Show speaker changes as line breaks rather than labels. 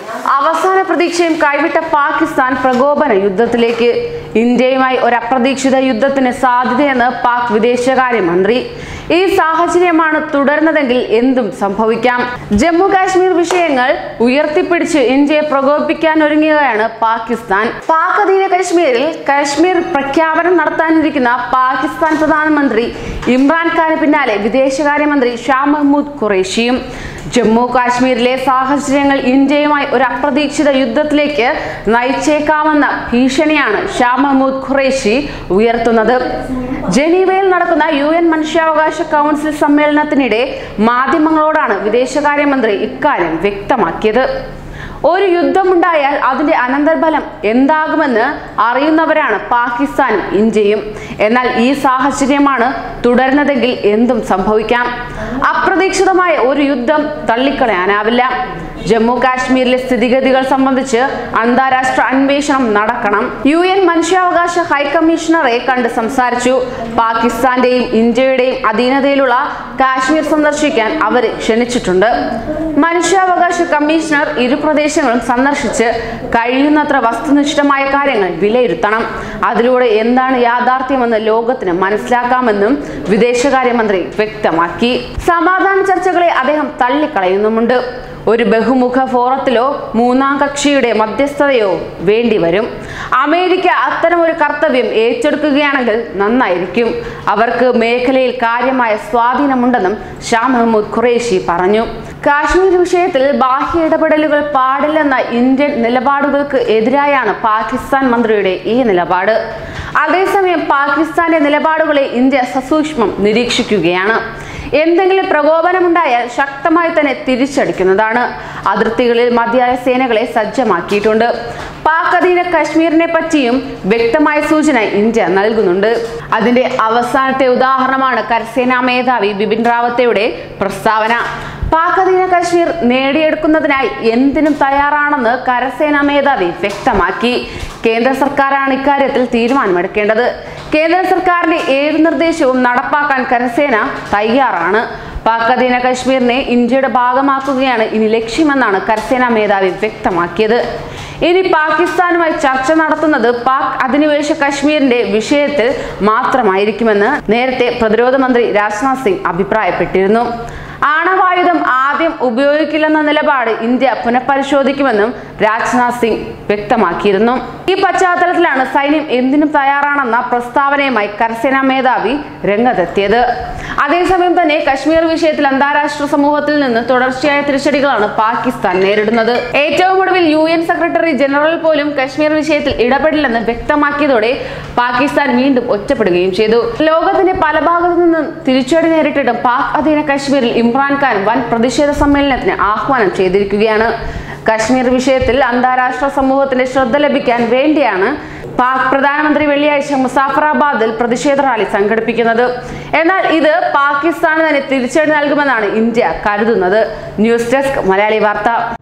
അവസാന പ്രതീക്ഷയും കൈവിട്ട പാകിസ്ഥാൻ പ്രകോപന യുദ്ധത്തിലേക്ക്. ഇന്ത്യയുമായി ഒരു അപ്രതീക്ഷിത യുദ്ധത്തിന് സാധ്യതയെന്ന് പാക് വിദേശകാര്യമന്ത്രി. ഈ സാഹചര്യമാണ് തുടരുന്നതെങ്കിൽ എന്തും സംഭവിക്കാം. ജമ്മു കാശ്മീർ വിഷയങ്ങൾ ഉയർത്തിപ്പിടിച്ച് ഇന്ത്യയെ പ്രകോപിപ്പിക്കാൻ ഒരുങ്ങുകയാണ് പാകിസ്ഥാൻ. പാക് അധീന കശ്മീരിൽ കശ്മീർ പ്രഖ്യാപനം നടത്താനിരിക്കുന്ന പാകിസ്ഥാൻ പ്രധാനമന്ത്രി ഇമ്രാൻഖാന് പിന്നാലെ വിദേശകാര്യമന്ത്രി ഷാ മെഹ്മൂദ് ഖുറേഷിയും. ജമ്മു കാശ്മീരിലെ സാഹചര്യങ്ങൾ ഇന്ത്യയുമായി ഒരു അപ്രതീക്ഷിത യുദ്ധത്തിലേക്ക് നയിച്ചേക്കാമെന്ന ഭീഷണിയാണ് ഷാ മെഹ്മൂദ് ഖുറേഷി ഉയർത്തുന്നത്. ജനീവയിൽ നടക്കുന്ന UN മനുഷ്യാവകാശ കൗൺസിൽ സമ്മേളനത്തിനിടെ മാധ്യമങ്ങളോടാണ് വിദേശകാര്യമന്ത്രി ഇക്കാര്യം വ്യക്തമാക്കിയത്. ഒരു യുദ്ധമുണ്ടായാൽ അതിന്റെ അനന്തരഫലം എന്താകുമെന്ന് അറിയുന്നവരാണ് പാകിസ്ഥാനും ഇന്ത്യയും. എന്നാൽ ഈ സാഹചര്യമാണ് തുടരുന്നതെങ്കിൽ എന്തും സംഭവിക്കാം. അപ്രതീക്ഷിതമായ ഒരു യുദ്ധം തള്ളിക്കളയാനാവില്ല. ജമ്മു കാശ്മീരിലെ സ്ഥിതിഗതികൾ സംബന്ധിച്ച് അന്താരാഷ്ട്ര അന്വേഷണം നടക്കണം. UN മനുഷ്യാവകാശ ഹൈക്കമ്മീഷണറെ കണ്ട് സംസാരിച്ചു. പാകിസ്ഥാന്റെയും ഇന്ത്യയുടെയും അധീനതയിലുള്ള കാശ്മീർ സന്ദർശിക്കാൻ അവരെ ക്ഷണിച്ചിട്ടുണ്ട്. മനുഷ്യാവകാശ കമ്മീഷണർ ഇരു പ്രദേശങ്ങളും സന്ദർശിച്ച് കഴിയുന്നത്ര വസ്തുനിഷ്ഠമായ കാര്യങ്ങൾ വിലയിരുത്തണം. അതിലൂടെ എന്താണ് യാഥാർത്ഥ്യമെന്ന് ലോകത്തിന് മനസ്സിലാക്കാമെന്നും വിദേശകാര്യമന്ത്രി വ്യക്തമാക്കി. സമാധാന ചർച്ചകളെ അദ്ദേഹം തള്ളിക്കളയുന്നുമുണ്ട്. ഒരു ബഹുമുഖ ഫോറത്തിലോ മൂന്നാം കക്ഷിയുടെ മധ്യസ്ഥതയോ വേണ്ടിവരും. അമേരിക്ക അത്തരമൊരു കർത്തവ്യം ഏറ്റെടുക്കുകയാണെങ്കിൽ നന്നായിരിക്കും. അവർക്ക് മേഖലയിൽ കാര്യമായ സ്വാധീനമുണ്ടെന്നും ഷാ മെഹ്മൂദ് ഖുറേഷി പറഞ്ഞു. കാശ്മീർ വിഷയത്തിൽ ബാഹ്യ ഇടപെടലുകൾ പാടില്ലെന്ന ഇന്ത്യൻ നിലപാടുകൾക്ക് എതിരായാണ് പാകിസ്ഥാൻ മന്ത്രിയുടെ ഈ നിലപാട്. അതേസമയം പാകിസ്ഥാന്റെ നിലപാടുകളെ ഇന്ത്യ സസൂക്ഷ്മം നിരീക്ഷിക്കുകയാണ്. എന്തെങ്കിലും പ്രകോപനമുണ്ടായാൽ ശക്തമായി തന്നെ തിരിച്ചടിക്കുന്നതാണ്. അതിർത്തികളിൽ മതിയായ സേനകളെ സജ്ജമാക്കിയിട്ടുണ്ട്. പാക് അധീന കശ്മീരിനെ പറ്റിയും വ്യക്തമായ സൂചന ഇന്ത്യ നൽകുന്നുണ്ട്. അതിന്റെ അവസാനത്തെ ഉദാഹരണമാണ് കരസേനാ മേധാവി ബിപിൻ റാവത്തയുടെ പ്രസ്താവന. പാക് അധീന കശ്മീർ നേടിയെടുക്കുന്നതിനായി എന്തിനും തയ്യാറാണെന്ന് കരസേനാ മേധാവി വ്യക്തമാക്കി. കേന്ദ്ര സർക്കാരാണ് ഇക്കാര്യത്തിൽ തീരുമാനമെടുക്കേണ്ടത്. കേന്ദ്ര സർക്കാരിന്റെ ഏത് നിർദ്ദേശവും നടപ്പാക്കാൻ കരസേന തയ്യാറാണ്. പാക് അധീന കശ്മീരിനെ ഇന്ത്യയുടെ ഭാഗമാക്കുകയാണ് ഇനി ലക്ഷ്യമെന്നാണ് കരസേനാ മേധാവി വ്യക്തമാക്കിയത്. ഇനി പാകിസ്ഥാനുമായി ചർച്ച നടത്തുന്നത് പാക് അധിനിവേശ കശ്മീരിന്റെ വിഷയത്തിൽ മാത്രമായിരിക്കുമെന്ന് നേരത്തെ പ്രതിരോധ മന്ത്രി രാജ്നാഥ് സിംഗ് അഭിപ്രായപ്പെട്ടിരുന്നു. ആണവായുധം ആദ്യം ഉപയോഗിക്കില്ലെന്ന നിലപാട് ഇന്ത്യ പുനഃപരിശോധിക്കുമെന്നും രാജ്നാഥ് സിംഗ് വ്യക്തമാക്കിയിരുന്നു. ഈ പശ്ചാത്തലത്തിലാണ് സൈന്യം എന്തിനും തയ്യാറാണെന്ന പ്രസ്താവനയുമായി കരസേനാ മേധാവി രംഗത്തെത്തിയത്. അതേസമയം തന്നെ കശ്മീർ വിഷയത്തിൽ അന്താരാഷ്ട്ര സമൂഹത്തിൽ നിന്ന് തുടർച്ചയായ തിരിച്ചടികളാണ് പാകിസ്ഥാൻ നേരിടുന്നത്. ഏറ്റവും ഒടുവിൽ UN സെക്രട്ടറി ജനറൽ പോലും കശ്മീർ വിഷയത്തിൽ ഇടപെടില്ലെന്ന് വ്യക്തമാക്കിയതോടെ പാകിസ്ഥാൻ വീണ്ടും ഒറ്റപ്പെടുകയും ചെയ്തു. ലോകത്തിന്റെ പല ഭാഗത്തു നിന്നും തിരിച്ചടി നേരിട്ടിട്ടും പാക് അധീന കശ്മീരിൽ ഇമ്രാൻഖാൻ വൻ പ്രതിഷേധ സമ്മേളനത്തിന് ആഹ്വാനം ചെയ്തിരിക്കുകയാണ്. കശ്മീർ വിഷയത്തിൽ അന്താരാഷ്ട്ര സമൂഹത്തിന്റെ ശ്രദ്ധ ലഭിക്കാൻ വേണ്ടിയാണ് പാക് പ്രധാനമന്ത്രി വെള്ളിയാഴ്ച മുസാഫറാബാദിൽ പ്രതിഷേധ റാലി സംഘടിപ്പിക്കുന്നത്. എന്നാൽ ഇത് പാകിസ്ഥാന് തന്നെ തിരിച്ചടി നൽകുമെന്നാണ് ഇന്ത്യ കരുതുന്നത്. ന്യൂസ് ഡെസ്ക് മലയാളി വാർത്ത.